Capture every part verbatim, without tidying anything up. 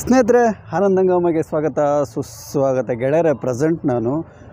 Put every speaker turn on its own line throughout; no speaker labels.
ಸ್ನೇಹಿತರೆ, ಆನಂದಂಗಮಗೆ ಸ್ವಾಗತ ಸುಸ್ವಾಗತ. ಗೆಳೆಯರ ಪ್ರೆಸೆಂಟ್ ನಾನು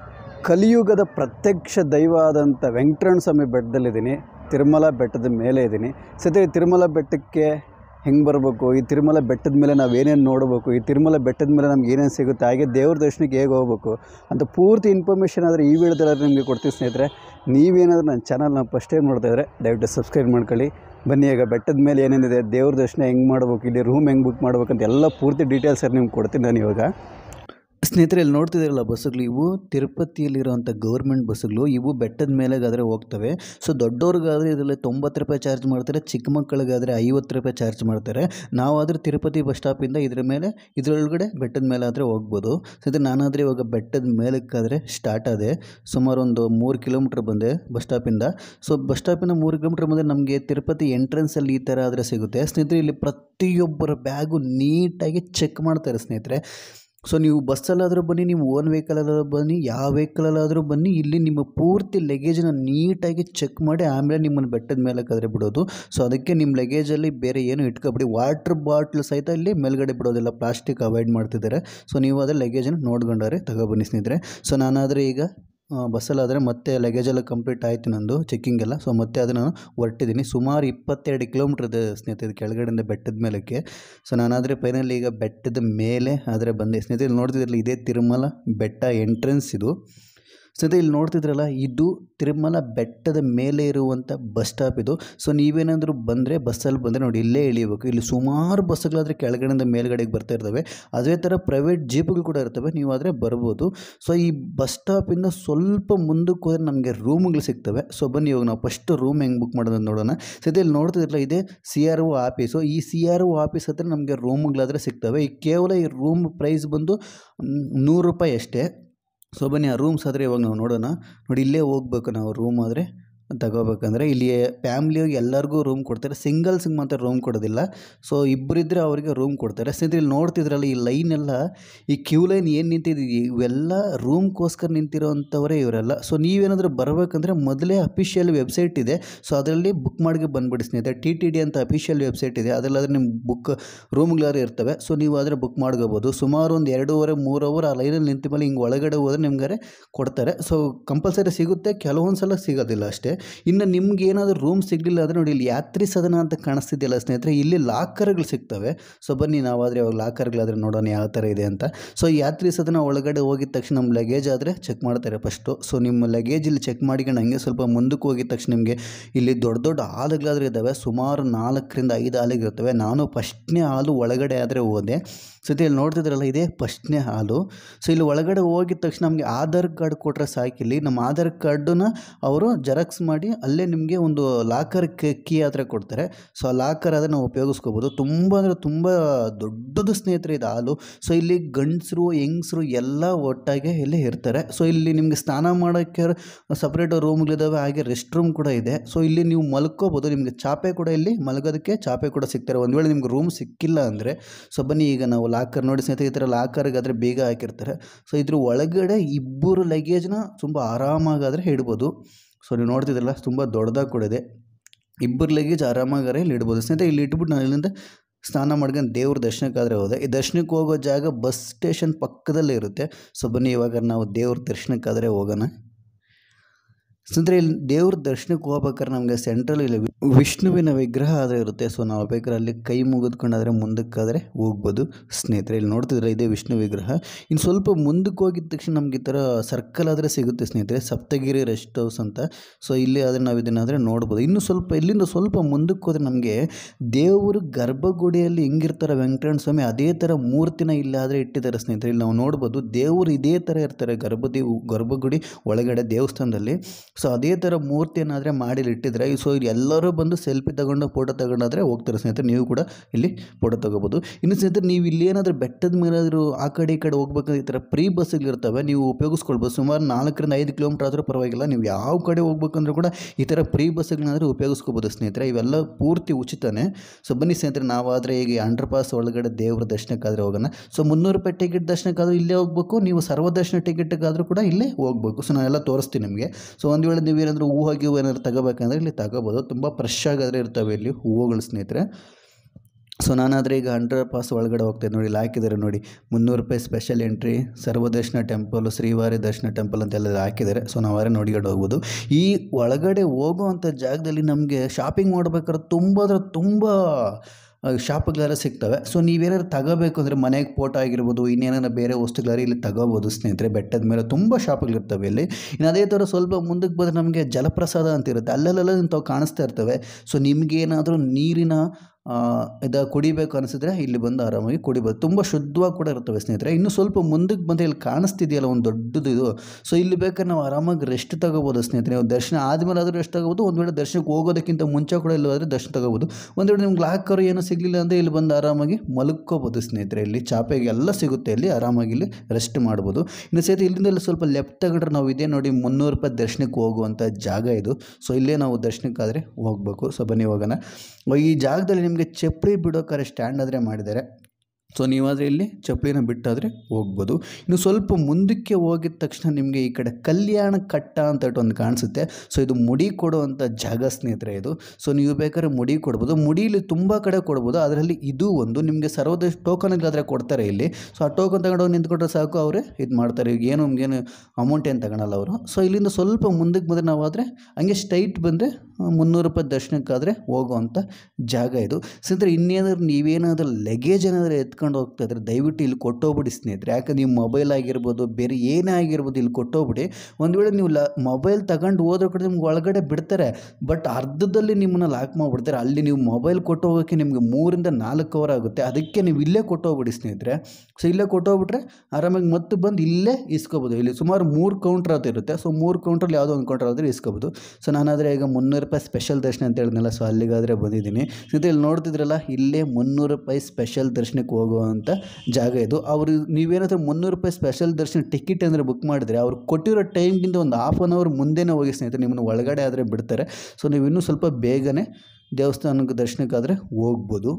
ಕಲಿಯುಗದ ಪ್ರತ್ಯಕ್ಷ ದೈವ ಆದಂಥ ವೆಂಕಟೇಶ್ವರ ಸ್ವಾಮಿ ಬೆಟ್ಟದಲ್ಲಿದ್ದೀನಿ. ತಿರುಮಲ ಬೆಟ್ಟದ ಮೇಲೆ ಇದ್ದೀನಿ. ಸ್ನೇಹಿತರೆ, ತಿರುಮಲ ಬೆಟ್ಟಕ್ಕೆ ಹೆಂಗೆ ಬರಬೇಕು, ಈ ತಿರುಮಲ ಬೆಟ್ಟದ ಮೇಲೆ ನಾವು ಏನೇನು ನೋಡಬೇಕು, ಈ ತಿರುಮಲ ಬೆಟ್ಟದ ಮೇಲೆ ನಮ್ಗೆ ಏನೇನು ಸಿಗುತ್ತೆ, ಹಾಗೆ ದೇವ್ರ ದರ್ಶನಕ್ಕೆ ಹೇಗೆ ಹೋಗ್ಬೇಕು ಅಂತ ಪೂರ್ತಿ ಇನ್ಫಾರ್ಮೇಷನ್ ಆದರೆ ಈ ವಿಡಿಯೋದಲ್ಲಿ ನಿಮಗೆ ಕೊಡ್ತೀವಿ. ಸ್ನೇಹಿತರೆ, ನೀವೇನಾದರೂ ನನ್ನ ಚಾನಲ್ನ ಫಸ್ಟ್ ಟೈಮ್ ನೋಡ್ತಾ ಇದ್ದರೆ ದಯವಿಟ್ಟು ಸಬ್ಸ್ಕ್ರೈಬ್ ಮಾಡ್ಕೊಳ್ಳಿ. ಬನ್ನಿ, ಈಗ ಬೆಟ್ಟದ ಮೇಲೆ ಏನೇನಿದೆ, ದೇವ್ರ ದರ್ಶನ ಹೆಂಗೆ ಮಾಡ್ಬೇಕು, ಇಲ್ಲಿ ರೂಮ್ ಹೆಂಗೆ ಬುಕ್ ಮಾಡ್ಬೇಕಂತ ಎಲ್ಲ ಪೂರ್ತಿ ಡೀಟೇಲ್ಸ್ ಸರ್ ನಿಮ್ಗೆ ಕೊಡ್ತೀನಿ ನಾನು ಇವಾಗ. ಸ್ನೇಹಿತರೆ, ಇಲ್ಲಿ ನೋಡ್ತಿದ್ದೀರಲ್ಲ ಬಸ್ಸುಗಳು, ಇವು ತಿರುಪತಿಯಲ್ಲಿರುವಂಥ ಗೌರ್ಮೆಂಟ್ ಬಸ್ಸುಗಳು. ಇವು ಬೆಟ್ಟದ ಮೇಲೆಗಾದರೆ ಹೋಗ್ತವೆ. ಸೊ ದೊಡ್ಡವ್ರಿಗಾದರೆ ಇದರಲ್ಲಿ ತೊಂಬತ್ತು ರೂಪಾಯಿ ಚಾರ್ಜ್ ಮಾಡ್ತಾರೆ, ಚಿಕ್ಕ ಮಕ್ಕಳಿಗಾದರೆ ಐವತ್ತು ರೂಪಾಯಿ ಚಾರ್ಜ್ ಮಾಡ್ತಾರೆ. ನಾವಾದರೆ ತಿರುಪತಿ ಬಸ್ ಸ್ಟಾಪಿಂದ ಇದ್ರ ಮೇಲೆ ಇದರೊಳಗಡೆ ಬೆಟ್ಟದ ಮೇಲೆ ಆದರೆ ಹೋಗ್ಬೋದು. ಸ್ನೇಹಿತರೆ, ನಾನಾದರೆ ಇವಾಗ ಬೆಟ್ಟದ ಮೇಲಕ್ಕಾದರೆ ಸ್ಟಾರ್ಟ್ ಆದೆ. ಸುಮಾರು ಒಂದು ಮೂರು ಕಿಲೋಮೀಟ್ರ್ ಬಂದೆ ಬಸ್ ಸ್ಟಾಪಿಂದ. ಸೊ ಬಸ್ ಸ್ಟಾಪಿಂದ ಮೂರು ಕಿಲೋಮೀಟ್ರ್ ಬಂದರೆ ನಮಗೆ ತಿರುಪತಿ ಎಂಟ್ರೆನ್ಸಲ್ಲಿ ಈ ಥರ ಆದರೆ ಸಿಗುತ್ತೆ. ಸ್ನೇಹಿತರೆ, ಇಲ್ಲಿ ಪ್ರತಿಯೊಬ್ಬರ ಬ್ಯಾಗು ನೀಟಾಗಿ ಚೆಕ್ ಮಾಡ್ತಾರೆ ಸ್ನೇಹಿತರೆ. ಸೊ ನೀವು ಬಸ್ಸಲ್ಲಾದರೂ ಬನ್ನಿ, ನೀವು ಓನ್ ವೆಹಿಕಲಲ್ಲಾದರೂ ಬನ್ನಿ, ಯಾವ ವೆಹಿಕಲಲ್ಲಾದರೂ ಬನ್ನಿ, ಇಲ್ಲಿ ನಿಮ್ಮ ಪೂರ್ತಿ ಲಗೇಜನ್ನ ನೀಟಾಗಿ ಚೆಕ್ ಮಾಡಿ ಆಮೇಲೆ ನಿಮ್ಮನ್ನು ಬೆಟ್ಟದ ಮೇಲಕ್ಕಾದರೆ ಬಿಡೋದು. ಸೊ ಅದಕ್ಕೆ ನಿಮ್ಮ ಲಗೇಜಲ್ಲಿ ಬೇರೆ ಏನು ಇಟ್ಕೊಬಿಡಿ. ವಾಟ್ರ್ ಬಾಟ್ಲ್ ಸಹಿತ ಇಲ್ಲಿ ಮೇಲ್ಗಡೆ ಬಿಡೋದಿಲ್ಲ, ಪ್ಲಾಸ್ಟಿಕ್ ಅವಾಯ್ಡ್ ಮಾಡ್ತಿದ್ದಾರೆ. ಸೊ ನೀವು ಅದೇ ಲಗೇಜನ್ನು ನೋಡ್ಕೊಂಡಾರೆ ತಗೊಬನ್ನಿ ಸ್ನೇಹಿತರೆ. ಸೊ ನಾನಾದರೆ ಈಗ ಬಸ್ಸಲ್ಲಾದರೆ ಮತ್ತೆ ಲಗೇಜೆಲ್ಲ ಕಂಪ್ಲೀಟ್ ಆಯಿತು ನಂದು ಚೆಕ್ಕಿಂಗ್ ಎಲ್ಲ. ಸೊ ಮತ್ತೆ ಅದು ನಾನು ಹೊರಟಿದ್ದೀನಿ. ಸುಮಾರು ಇಪ್ಪತ್ತೆರಡು ಕಿಲೋಮೀಟ್ರ್ ಇದೆ ಸ್ನೇಹಿತರೆ ಕೆಳಗಡೆಯಿಂದ ಬೆಟ್ಟದ ಮೇಲಕ್ಕೆ. ಸೊ ನಾನಾದರೆ ಫೈನಲಿ ಈಗ ಬೆಟ್ಟದ ಮೇಲೆ ಆದರೆ ಬಂದೆ ಸ್ನೇಹಿತರೆ. ನೋಡ್ತಿದ್ರಲ್ಲ, ಇದೇ ತಿರುಮಲ ಬೆಟ್ಟ ಎಂಟ್ರೆನ್ಸ್ ಇದು. ಸ್ನೇಹಿತರೆ, ಇಲ್ಲಿ ನೋಡ್ತಿದ್ರಲ್ಲ, ಇದು ತಿರುಮಲ ಬೆಟ್ಟದ ಮೇಲೆ ಇರುವಂಥ ಬಸ್ ಸ್ಟಾಪ್ ಇದು. ಸೊ ನೀವೇನಾದರೂ ಬಂದರೆ ಬಸ್ಸಲ್ಲಿ ಬಂದರೆ ನೋಡಿ, ಇಲ್ಲೇ ಇಳಿಬೇಕು. ಇಲ್ಲಿ ಸುಮಾರು ಬಸ್ಸುಗಳಾದರೆ ಕೆಳಗಡೆಯಿಂದ ಮೇಲ್ಗಡೆಗೆ ಬರ್ತಾ ಇರ್ತವೆ. ಅದೇ ಥರ ಪ್ರೈವೇಟ್ ಜೀಪ್ಗಳು ಕೂಡ ಇರ್ತವೆ, ನೀವು ಆದರೆ ಬರ್ಬೋದು. ಸೊ ಈ ಬಸ್ ಸ್ಟಾಪಿಂದ ಸ್ವಲ್ಪ ಮುಂದಕ್ಕೆ ಹೋದರೆ ನಮಗೆ ರೂಮ್ಗಳು ಸಿಗ್ತವೆ. ಸೊ ಬನ್ನಿ, ಇವಾಗ ನಾವು ಫಸ್ಟ್ ರೂಮ್ ಹೆಂಗೆ ಬುಕ್ ಮಾಡೋದು ನೋಡೋಣ. ಸ್ನೇಹಿತರೆ, ಇಲ್ಲಿ ನೋಡ್ತಿದ್ರಲ್ಲ, ಇದೇ ಸಿ ಆರ್ ಒ ಆಫೀಸು. ಈ ಸಿ ಆರ್ ಒ ಆಫೀಸ್ ಹತ್ರ ನಮಗೆ ರೂಮ್ಗಳಾದರೆ ಸಿಗ್ತವೆ. ಈ ಕೇವಲ ಈ ರೂಮ್ ಪ್ರೈಸ್ ಬಂದು ನೂರು ರೂಪಾಯಿ ಅಷ್ಟೇ. ಸೊ ಬನ್ನಿ, ಆ ರೂಮ್ಸ್ ಆದರೆ ಇವಾಗ ನಾವು ನೋಡೋಣ. ನೋಡಿ, ಇಲ್ಲೇ ಹೋಗ್ಬೇಕು ನಾವು ರೂಮ್ ಆದರೆ ತಗೋಬೇಕಂದ್ರೆ. ಇಲ್ಲಿ ಫ್ಯಾಮ್ಲಿಯಾಗಿ ಎಲ್ಲರಿಗೂ ರೂಮ್ ಕೊಡ್ತಾರೆ, ಸಿಂಗಲ್ಸ್ಗೆ ಮಾತ್ರ ರೂಮ್ ಕೊಡೋದಿಲ್ಲ. ಸೊ ಇಬ್ಬರಿದ್ದರೆ ಅವರಿಗೆ ರೂಮ್ ಕೊಡ್ತಾರೆ. ಸ್ನೇಹಿತರೆ, ಇಲ್ಲಿ ನೋಡ್ತಿದ್ರಲ್ಲ, ಈ ಲೈನ್ ಎಲ್ಲ, ಈ ಕ್ಯೂ ಲೈನ್ ಏನು ನಿಂತಿದ್ದೀವಿ ಇವೆಲ್ಲ ರೂಮ್ಗೋಸ್ಕರ ನಿಂತಿರೋವಂಥವರೇ ಇವರೆಲ್ಲ. ಸೊ ನೀವೇನಾದರೂ ಬರಬೇಕಂದ್ರೆ ಮೊದಲೇ ಅಫಿಷಿಯಲ್ ವೆಬ್ಸೈಟ್ ಇದೆ. ಸೊ ಅದರಲ್ಲಿ ಬುಕ್ ಮಾಡಿ ಬಂದುಬಿಡಿ ಸ್ನೇಹಿತರೆ. ಟಿ ಟಿ ಡಿ ಅಂತ ಅಫಿಷಿಯಲ್ ವೆಬ್ಸೈಟ್ ಇದೆ, ಅದರಲ್ಲಾದರೆ ನಿಮ್ಮ ಬುಕ್ ರೂಮ್ಗಳಾದ್ರೆ ಇರ್ತವೆ. ಸೊ ನೀವು ಆದರೆ ಬುಕ್ ಮಾಡ್ಕೋಬೋದು. ಸುಮಾರು ಒಂದು ಎರಡೂವರೆ ಮೂರು ಅವರ್ ಆ ಲೈನಲ್ಲಿ ನಿಂತ ಮೇಲೆ ಹಿಂಗೆ ಒಳಗಡೆ ಹೋದರೆ ನಿಮ್ಗಾರೆ ಕೊಡ್ತಾರೆ. ಸೊ ಕಂಪಲ್ಸರಿ ಸಿಗುತ್ತೆ, ಕೆಲವೊಂದು ಸಲ ಸಿಗೋದಿಲ್ಲ ಅಷ್ಟೇ. ಇನ್ನು ನಿಮ್ಗೆ ಏನಾದರೂ ರೂಮ್ ಸಿಗಲಿಲ್ಲ ಅಂದರೆ ನೋಡಿ, ಇಲ್ಲಿ ಯಾತ್ರಿ ಸದನ ಅಂತ ಕಾಣಿಸ್ತಿದೆಯಲ್ಲ ಸ್ನೇಹಿತರೆ, ಇಲ್ಲಿ ಲಾಕರ್ಗಳು ಸಿಗ್ತವೆ. ಸೊ ಬನ್ನಿ, ನಾವಾದರೆ ಅವಾಗ ಲಾಕರ್ಗಳಾದರೆ ನೋಡೋಣ ಯಾವ ಥರ ಇದೆ ಅಂತ. ಸೊ ಯಾತ್ರಿ ಸದನ ಒಳಗಡೆ ಹೋಗಿದ ತಕ್ಷಣ ನಮ್ಮ ಲಗೇಜ್ ಆದರೆ ಚೆಕ್ ಮಾಡ್ತಾರೆ ಫಸ್ಟು. ಸೊ ನಿಮ್ಮ ಲಗೇಜ್ ಇಲ್ಲಿ ಚೆಕ್ ಮಾಡಿಕೊಂಡು ಹಂಗೆ ಸ್ವಲ್ಪ ಮುಂದಕ್ಕೆ ಹೋಗಿದ ತಕ್ಷಣ ನಿಮಗೆ ಇಲ್ಲಿ ದೊಡ್ಡ ದೊಡ್ಡ ಹಾಲುಗಳಾದರೆ ಇದ್ದಾವೆ. ಸುಮಾರು ನಾಲ್ಕರಿಂದ ಐದು ಹಾಲಿಗಿರ್ತವೆ. ನಾನು ಫಸ್ಟ್ನೇ ಹಾಲು ಒಳಗಡೆ ಆದರೆ ಹೋದೆ. ಸೊ ಇಲ್ಲಿ ನೋಡ್ತಿದ್ರಲ್ಲ, ಇದೇ ಫಸ್ಟ್ನೇ ಹಾಲು. ಸೊ ಇಲ್ಲಿ ಒಳಗಡೆ ಹೋಗಿದ ತಕ್ಷಣ ನಮಗೆ ಆಧಾರ್ ಕಾರ್ಡ್ ಕೊಟ್ಟರೆ ಸಾಕಿಲ್ಲಿ. ನಮ್ಮ ಆಧಾರ್ ಕಾರ್ಡನ್ನ ಅವರು ಜೆರಾಕ್ಸ್ ಮಾಡಿ ಅಲ್ಲೇ ನಿಮಗೆ ಒಂದು ಲಾಕರ್ ಕೀ ಆದರೆ ಕೊಡ್ತಾರೆ. ಸೊ ಆ ಲಾಕರ್ ಆದರೆ ನಾವು ಉಪಯೋಗಿಸ್ಕೋಬೋದು. ತುಂಬ ಅಂದರೆ ತುಂಬ ದೊಡ್ಡದು ಸ್ನೇಹಿತರೆ ಇದು ಹಾಲು. ಸೊ ಇಲ್ಲಿ ಗಂಡಸರು ಹೆಂಗಸರು ಎಲ್ಲ ಒಟ್ಟಾಗೆ ಇಲ್ಲಿ ಇರ್ತಾರೆ. ಸೊ ಇಲ್ಲಿ ನಿಮಗೆ ಸ್ನಾನ ಮಾಡೋಕ್ಕೆ ಸಪ್ರೇಟ್ ರೂಮ್ಗಳಿದ್ದಾವೆ, ಹಾಗೆ ರೆಸ್ಟ್ ರೂಮ್ ಕೂಡ ಇದೆ. ಸೊ ಇಲ್ಲಿ ನೀವು ಮಲ್ಕೋಬೋದು. ನಿಮಗೆ ಚಾಪೆ ಕೂಡ ಇಲ್ಲಿ ಮಲಗೋದಕ್ಕೆ ಚಾಪೆ ಕೂಡ ಸಿಗ್ತಾರೆ, ಒಂದು ವೇಳೆ ನಿಮ್ಗೆ ರೂಮ್ ಸಿಕ್ಕಿಲ್ಲ ಅಂದರೆ. ಸೊ ಬನ್ನಿ, ಈಗ ನಾವು ಲಾಕರ್ ನೋಡಿ ಸ್ನೇಹಿತರೆ, ಈ ಥರ ಲಾಕರ್ಗಾದರೆ ಬೇಗ ಹಾಕಿರ್ತಾರೆ. ಸೊ ಇದ್ರ ಒಳಗಡೆ ಇಬ್ಬರು ಲಗೇಜ್ನ ತುಂಬ ಆರಾಮಾಗಾದರೆ ಇಡ್ಬೋದು. ಸೊ ನೀವು ನೋಡ್ತಿದ್ರಲ್ಲ, ತುಂಬ ದೊಡ್ಡದಾಗಿ ಕೂಡ ಇದೆ. ಇಬ್ಬರು ಲಗೇಜ್ ಆರಾಮಾಗಾರೆ ಇಲ್ಲಿ ಇಡ್ಬೋದು ಸ್ನೇಹಿತರೆ. ಇಲ್ಲಿ ಇಟ್ಬಿಟ್ಟು ನಾನು ಇಲ್ಲಿಂದ ಸ್ನಾನ ಮಾಡ್ಕೊಂಡು ದೇವ್ರ ದರ್ಶನಕ್ಕಾದರೆ ಹೋದೆ. ಈ ದರ್ಶನಕ್ಕೆ ಹೋಗೋ ಜಾಗ ಬಸ್ ಸ್ಟೇಷನ್ ಪಕ್ಕದಲ್ಲೇ ಇರುತ್ತೆ. ಸೊ ಬನ್ನಿ, ಇವಾಗ ನಾವು ದೇವ್ರ ದರ್ಶನಕ್ಕಾದರೆ ಹೋಗೋಣ. ಸ್ನೇಹಿತರೆ, ಇಲ್ಲಿ ದೇವ್ರ ದರ್ಶನಕ್ಕೆ ಹೋಗ್ಬೇಕಾದ್ರೆ ನಮಗೆ ಸೆಂಟ್ರಲ್ ಇಲ್ಲಿ ವಿಷ್ಣುವಿನ ವಿಗ್ರಹ ಆದರೆ ಇರುತ್ತೆ. ಸೊ ನಾವು ಬೇಕಾದ್ರೆ ಅಲ್ಲಿ ಕೈ ಮುಗಿದ್ಕೊಂಡಾದರೆ ಮುಂದಕ್ಕಾದರೆ ಹೋಗ್ಬೋದು ಸ್ನೇಹಿತರೆ. ಇಲ್ಲಿ ನೋಡ್ತಿದ್ರೆ ಇದೇ ವಿಷ್ಣು ವಿಗ್ರಹ. ಇನ್ನು ಸ್ವಲ್ಪ ಮುಂದಕ್ಕೆ ಹೋಗಿದ ತಕ್ಷಣ ನಮ್ಗೆ ಈ ಥರ ಸರ್ಕಲ್ ಆದರೆ ಸಿಗುತ್ತೆ ಸ್ನೇಹಿತರೆ, ಸಪ್ತಗಿರಿ ರೆಸ್ಟ್ ಹೌಸ್ ಅಂತ. ಸೊ ಇಲ್ಲಿ ಆದರೆ ನಾವು ಇದನ್ನಾದರೆ ನೋಡ್ಬೋದು. ಇನ್ನು ಸ್ವಲ್ಪ ಇಲ್ಲಿಂದ ಸ್ವಲ್ಪ ಮುಂದಕ್ಕೆ ಹೋದರೆ ನಮಗೆ ದೇವರು ಗರ್ಭಗುಡಿಯಲ್ಲಿ ಹೆಂಗಿರ್ತಾರೆ ವೆಂಕಟೇಶ್ವರ ಸ್ವಾಮಿ, ಅದೇ ಥರ ಮೂರ್ತಿನ ಇಲ್ಲಾದರೆ ಇಟ್ಟಿದ್ದಾರೆ ಸ್ನೇಹಿತರೆ. ಇಲ್ಲಿ ನಾವು ನೋಡ್ಬೋದು, ದೇವರು ಇದೇ ಥರ ಇರ್ತಾರೆ ಗರ್ಭದಿ ಗರ್ಭಗುಡಿ ಒಳಗಡೆ ದೇವಸ್ಥಾನದಲ್ಲಿ. ಸೊ ಅದೇ ಥರ ಮೂರ್ತಿಯನ್ನಾದರೆ ಮಾಡಿ ಇಟ್ಟಿದ್ದಾರೆ. ಸೊ ಇಲ್ಲಿ ಎಲ್ಲರೂ ಬಂದು ಸೆಲ್ಫಿ ತಗೊಂಡು ಫೋಟೋ ತಗೊಂಡಾದರೆ ಹೋಗ್ತಾರೆ ಸ್ನೇಹಿತರೆ. ನೀವು ಕೂಡ ಇಲ್ಲಿ ಫೋಟೋ ತೊಗೋಬೋದು. ಇನ್ನು ಸ್ನೇಹಿತರೆ, ನೀವು ಇಲ್ಲಿ ಏನಾದರೂ ಬೆಟ್ಟದ ಮೇಲಾದರೂ ಆ ಕಡೆ ಈ ಕಡೆ ಹೋಗ್ಬೇಕಂದ್ರೆ ಈ ಥರ ಫ್ರೀ ಬಸ್ಗಳಿರ್ತವೆ, ನೀವು ಉಪಯೋಗಿಸ್ಕೊಳ್ಬೋದು. ಸುಮಾರು ನಾಲ್ಕರಿಂದ ಐದು ಕಿಲೋಮೀಟ್ರ್ ಆದರೂ ಪರವಾಗಿಲ್ಲ, ನೀವು ಯಾವ ಕಡೆ ಹೋಗ್ಬೇಕಂದ್ರೂ ಕೂಡ ಈ ಥರ ಫ್ರೀ ಬಸ್ಗಳನ್ನಾದರೂ ಉಪಯೋಗಿಸ್ಕೋಬೋದು ಸ್ನೇಹಿತರೆ. ಇವೆಲ್ಲ ಪೂರ್ತಿ ಉಚಿತನೇ. ಸೊ ಬನ್ನಿ ಸ್ನೇಹಿತರೆ, ನಾವಾದರೆ ಈಗ ಅಂಡರ್ ಪಾಸ್ ಒಳಗಡೆ ದೇವ್ರ ದರ್ಶನಕ್ಕಾದರೆ ಹೋಗೋಣ. ಸೊ ಮುನ್ನೂರು ರೂಪಾಯಿ ಟಿಕೆಟ್ ದರ್ಶನಕ್ಕಾದರೂ ಇಲ್ಲೇ ಹೋಗ್ಬೇಕು, ನೀವು ಸರ್ವದರ್ಶನ ಟಿಕೆಟ್ಗಾದರೂ ಕೂಡ ಇಲ್ಲೇ ಹೋಗ್ಬೇಕು. ಸೊ ನಾನೆಲ್ಲ ತೋರಿಸ್ತೀನಿ ನಿಮಗೆ. ಸೊ ಒಂದು ವೇಳೆ ನೀವು ಏನಾದರೂ ಹೂವು ಹಾಕಿ ಏನಾದರೂ ತಗೋಬೇಕಂದ್ರೆ ಇಲ್ಲಿ ತಗೋಬೋದು. ತುಂಬ ಫ್ರೆಶ್ ಆಗಾದರೆ ಇರ್ತವೆ ಇಲ್ಲಿ ಹೂವುಗಳು ಸ್ನೇಹಿತರೆ. ಸೊ ನಾನಾದರೆ ಈಗ ಹಂಡ್ರೆಡ್ ಪಾಸ್ ಒಳಗಡೆ ಹೋಗ್ತಾಯಿದ್ದೆ ನೋಡಿ, ಇಲ್ಲಿ ಹಾಕಿದ್ದಾರೆ ನೋಡಿ, ಮುನ್ನೂರು ರೂಪಾಯಿ ಸ್ಪೆಷಲ್ ಎಂಟ್ರಿ, ಸರ್ವದರ್ಶನ ಟೆಂಪಲ್, ಶ್ರೀವಾರಿ ದರ್ಶನ ಟೆಂಪಲ್ ಅಂತೆಲ್ಲ ಹಾಕಿದ್ದಾರೆ. ಸೊ ನಾವಾದ್ರೆ ನೋಡಿಕೊಂಡು ಹೋಗ್ಬೋದು. ಈ ಒಳಗಡೆ ಹೋಗುವಂಥ ಜಾಗದಲ್ಲಿ ನಮಗೆ ಶಾಪಿಂಗ್ ಮಾಡ್ಬೇಕಾದ್ರೆ ತುಂಬ ಅಂದರೆ ತುಂಬ ಶಾಪ್ಗಳೆಲ್ಲ ಸಿಗ್ತವೆ. ಸೊ ನೀವೇನಾದ್ರು ತಗೋಬೇಕು ಅಂದರೆ ಮನೆಗೆ ಫೋಟೋ ಆಗಿರ್ಬೋದು, ಇನ್ನೇನಾರ ಬೇರೆ ವಸ್ತುಗಳಾದ್ರೆ ಇಲ್ಲಿ ತಗೋಬೋದು ಸ್ನೇಹಿತರೆ. ಬೆಟ್ಟದ ಮೇಲೆ ತುಂಬ ಶಾಪ್ಗಳಿರ್ತವೆ ಇಲ್ಲಿ. ಇನ್ನು ಅದೇ ಥರ ಸ್ವಲ್ಪ ಮುಂದಕ್ಕೆ ಬಂದರೆ ನಮಗೆ ಜಲಪ್ರಸಾದ ಅಂತ ಇರುತ್ತೆ, ಅಲ್ಲಲ್ಲೆಲ್ಲ ಇಂಥವು ಕಾಣಿಸ್ತಾ ಇರ್ತವೆ. ಸೊ ನಿಮಗೇನಾದರೂ ನೀರಿನ ಇದು ಕುಡಿಬೇಕು ಅನಿಸಿದ್ರೆ ಇಲ್ಲಿ ಬಂದು ಆರಾಮಾಗಿ ಕುಡಿಬೋದು. ತುಂಬ ಶುದ್ಧವಾಗಿ ಕೂಡ ಇರ್ತವೆ ಸ್ನೇಹಿತರೆ. ಇನ್ನು ಸ್ವಲ್ಪ ಮುಂದಕ್ಕೆ ಬಂದರೆ ಇಲ್ಲಿ ಕಾಣಿಸ್ತಿದೆಯಲ್ಲ ಒಂದು ದೊಡ್ಡದು ಇದು, ಸೊ ಇಲ್ಲಿ ಬೇಕಾದ್ರೆ ನಾವು ಆರಾಮಾಗಿ ರೆಸ್ಟ್ ತಗೋಬೋದು ಸ್ನೇಹಿತರೆ. ನೀವು ದರ್ಶನ ಆದಮೇಲೆ ಆದರೂ ರೆಸ್ಟ್ ತಗೋಬೋದು, ಒಂದು ವೇಳೆ ದರ್ಶನಕ್ಕೆ ಹೋಗೋದಕ್ಕಿಂತ ಮುಂಚೆ ಕೂಡ ಇಲ್ಲಿ ಹೋದರೆ ದರ್ಶನ ತಗೋಬೋದು. ಒಂದು ವೇಳೆ ನಿಮ್ಗೆ ಲಾಕರು ಏನೂ ಸಿಗಲಿಲ್ಲ ಅಂದರೆ ಇಲ್ಲಿ ಬಂದು ಆರಾಮಾಗಿ ಮಲ್ಕೋಬೋದು ಸ್ನೇಹಿತರೆ. ಇಲ್ಲಿ ಚಾಪೆಗೆ ಎಲ್ಲ ಸಿಗುತ್ತೆ, ಇಲ್ಲಿ ಆರಾಮಾಗಿ ಇಲ್ಲಿ ರೆಸ್ಟ್ ಮಾಡ್ಬೋದು. ಇನ್ನು ಸೇರಿ ಇಲ್ಲಿಂದ ಇಲ್ಲಿ ಸ್ವಲ್ಪ ಲೆಫ್ಟ್ ತಗೊಂಡ್ರೆ ನಾವು ಇದೇ ನೋಡಿ ಮುನ್ನೂರು ರೂಪಾಯಿ ದರ್ಶನಕ್ಕೆ ಹೋಗುವಂಥ ಜಾಗ ಇದು. ಸೊ ಇಲ್ಲೇ ನಾವು ದರ್ಶನಕ್ಕಾದರೆ ಹೋಗಬೇಕು. ಸೊ ಬನ್ನಿ ಹೋಗೋಣ. ಈ ಜಾಗದಲ್ಲಿ ನಿಮಗೆ ಚಪ್ಪಲಿ ಬಿಡೋಕ್ಕಾರೆ ಸ್ಟ್ಯಾಂಡ್ ಆದರೆ ಮಾಡಿದ್ದಾರೆ. ಸೊ ನೀವಾದರೆ ಇಲ್ಲಿ ಚಪ್ಪಲಿನ ಬಿಟ್ಟಾದರೆ ಹೋಗ್ಬೋದು. ಇನ್ನು ಸ್ವಲ್ಪ ಮುಂದಕ್ಕೆ ಹೋಗಿದ ತಕ್ಷಣ ನಿಮಗೆ ಈ ಕಡೆ ಕಲ್ಯಾಣ ಕಟ್ಟ ಅಂತ ಒಂದು ಕಾಣಿಸುತ್ತೆ. ಸೊ ಇದು ಮುಡಿ ಕೊಡುವಂಥ ಜಾಗ ಸ್ನೇಹಿತರೆ ಇದು. ಸೊ ನೀವು ಬೇಕಾದ್ರೆ ಮುಡಿ ಕೊಡ್ಬೋದು. ಮುಡಿಲಿ ತುಂಬ ಕಡೆ ಕೊಡ್ಬೋದು, ಅದರಲ್ಲಿ ಇದು ಒಂದು ನಿಮಗೆ ಸರ್ವದೇಶ ಟೋಕನ್ಗಳಾದರೆ ಕೊಡ್ತಾರೆ ಇಲ್ಲಿ. ಸೊ ಆ ಟೋಕನ್ ತಗೊಂಡೋಗಿ ನಿಂತ್ಕೊಂಡ್ರೆ ಸಾಕು, ಅವರೇ ಇದು ಮಾಡ್ತಾರೆ. ಈಗ ಏನು ಏನು ಅಮೌಂಟ್ ಏನು ತಗೊಳಲ್ಲ ಅವರು. ಸೊ ಇಲ್ಲಿಂದ ಸ್ವಲ್ಪ ಮುಂದಕ್ಕೆ ಬಂದರೆ ನಾವಾದರೆ ಹಂಗೆ ಸ್ಟ್ರೈಟ್ ಬಂದರೆ ಮುನ್ನೂರು ರೂಪಾಯಿ ದರ್ಶನಕ್ಕಾದರೆ ಹೋಗುವಂಥ ಜಾಗ ಇದು ಸ್ನೇಹಿತರೆ. ಇನ್ನೇನಾದ್ರೂ ನೀವೇನಾದರೂ ಲಗೇಜ್ ಏನಾದರೂ ಎತ್ಕೊಂಡು ಹೋಗ್ತಾ ಇದ್ರೆ ದಯವಿಟ್ಟು ಇಲ್ಲಿ ಕೊಟ್ಟೋಗ್ಬಿಡಿ ಸ್ನೇಹಿತರೆ. ಯಾಕಂದ್ರೆ ನೀವು ಮೊಬೈಲ್ ಆಗಿರ್ಬೋದು, ಬೇರೆ ಏನೇ ಆಗಿರ್ಬೋದು, ಇಲ್ಲಿ ಕೊಟ್ಟೋಗ್ಬಿಡಿ. ಒಂದು ವೇಳೆ ನೀವು ಲ ಮೊಬೈಲ್ ತಗೊಂಡು ಹೋದ್ರೂ ಕೂಡ ನಿಮ್ಗೆ ಒಳಗಡೆ ಬಿಡ್ತಾರೆ, ಬಟ್ ಅರ್ಧದಲ್ಲಿ ನಿಮ್ಮನ್ನು ಲಾಕ್ ಮಾಡಿಬಿಡ್ತಾರೆ. ಅಲ್ಲಿ ನೀವು ಮೊಬೈಲ್ ಕೊಟ್ಟು ಹೋಗೋಕ್ಕೆ ನಿಮಗೆ ಮೂರಿಂದ ನಾಲ್ಕು ಅವರ್ ಆಗುತ್ತೆ. ಅದಕ್ಕೆ ನೀವು ಇಲ್ಲೇ ಕೊಟ್ಟೋಗ್ಬಿಡಿ ಸ್ನೇಹಿತರೆ. ಸೊ ಇಲ್ಲೇ ಕೊಟ್ಟೋಗ್ಬಿಟ್ರೆ ಆರಾಮಾಗಿ ಮತ್ತೆ ಬಂದು ಇಲ್ಲೇ ಇಸ್ಕೋಬೋದು. ಇಲ್ಲಿ ಸುಮಾರು ಮೂರು ಕೌಂಟ್ರ್ ಅಂತ ಇರುತ್ತೆ. ಸೊ ಮೂರು ಕೌಂಟ್ರಲ್ಲಿ ಯಾವುದೋ ಒಂದು ಕೌಂಟ್ರ್ ಆದರೆ ಇಸ್ಕೋಬೋದು. ಸೊ ನಾನಾದರೆ ಈಗ ಮುನ್ನೂರು ರೂಪಾಯಿ ಸ್ಪೆಷಲ್ ದರ್ಶನ ಅಂತ ಹೇಳಿದ್ನಲ್ಲ, ಸೊ ಅಲ್ಲಿಗಾದರೆ ಬಂದಿದ್ದೀನಿ ಸ್ನೇಹಿತರೆ. ಇಲ್ಲಿ ನೋಡ್ತಿದ್ರಲ್ಲ, ಇಲ್ಲೇ ಮುನ್ನೂರು ರೂಪಾಯಿ ಸ್ಪೆಷಲ್ ದರ್ಶನಕ್ಕೆ ಹೋಗುವಂಥ ಜಾಗ ಇದು. ಅವರು ನೀವೇನಾದರೂ ಮುನ್ನೂರು ರೂಪಾಯಿ ಸ್ಪೆಷಲ್ ದರ್ಶನ ಟಿಕೆಟ್ ಅಂದರೆ ಬುಕ್ ಮಾಡಿದರೆ ಅವ್ರು ಕೊಟ್ಟಿರೋ ಟೈಮ್ಗಿಂತ ಒಂದು ಹಾಫ್ ಆನ್ ಅವರ್ ಮುಂದೆನೇ ಹೋಗಿ ಸ್ನೇಹಿತರೆ, ನಿಮ್ಮನ್ನು ಒಳಗಡೆ ಆದರೆ ಬಿಡ್ತಾರೆ. ಸೊ ನೀವು ಇನ್ನೂ ಸ್ವಲ್ಪ ಬೇಗನೆ ದೇವಸ್ಥಾನಕ್ಕೆ ದರ್ಶನಕ್ಕಾದರೆ ಹೋಗ್ಬೋದು.